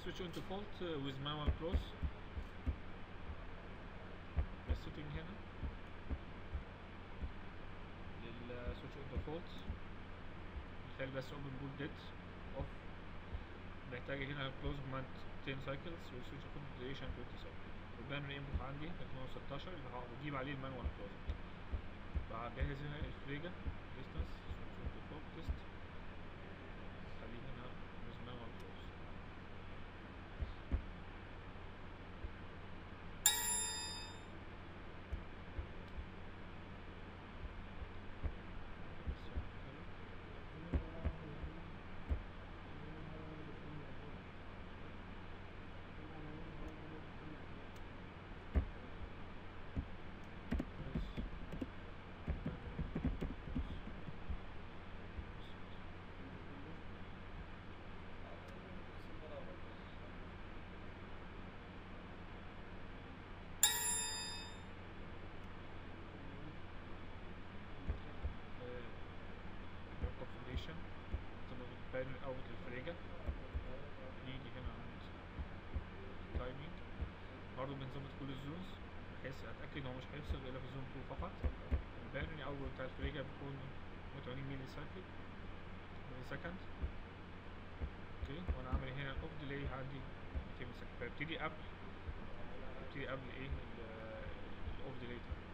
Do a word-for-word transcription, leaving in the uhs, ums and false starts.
switch on default uh, with manual close. السيتنج هنا للسويتش اون ديفولت نخلي بس اوبن بول ديت اوف. محتاج هنا كلوز كوماند عشرة سايكلز والسويتش اون ديوريشن عشرين سايكل. والباينري انبوت عندي ثلاثمية وستاشر اللي هجيب عليه المانوال كلوز. فهجهز هنا الفريجا ديستانس سويتش اون ديفولت تيست، خليه هنا with manual close. configuration البانل اوت الفريجة. نيجي هنا عند تايمينج برضه بنظبط كل الزونز بحيث اتاكد هو مش هيفصل الا في زون اتنين فقط. البانل اول بتاع الفريجة بيكون مية وتمانين ملي سايكل ملي سكند. اوكي وانا عامل هنا الاوف ديلي عندي ميتين ملي سكند، فببتدي قبل ببتدي قبل ايه الاوف ديلي تايم.